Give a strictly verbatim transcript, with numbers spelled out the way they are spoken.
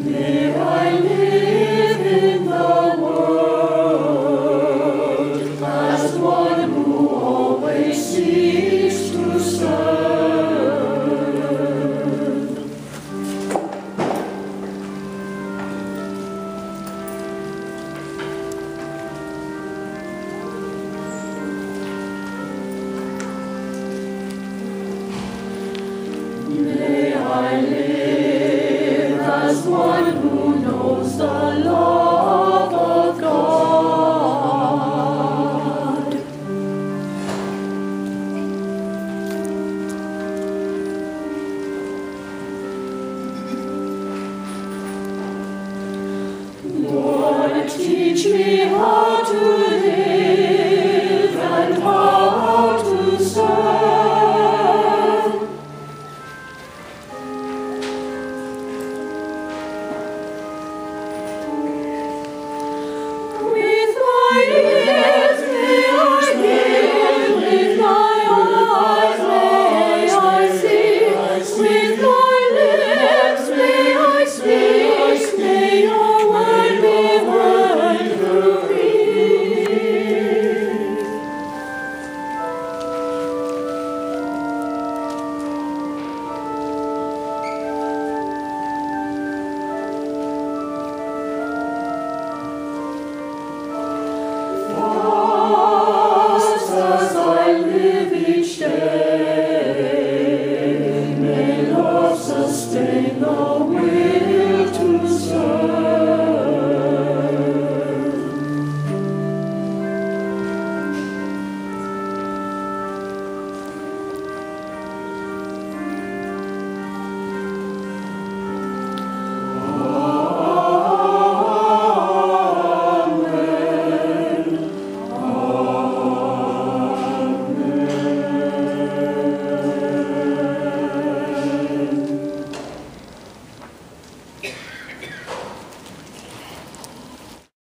May I live in the world as one who always seeks to serve. May I live as one who knows the love of God. Lord, teach me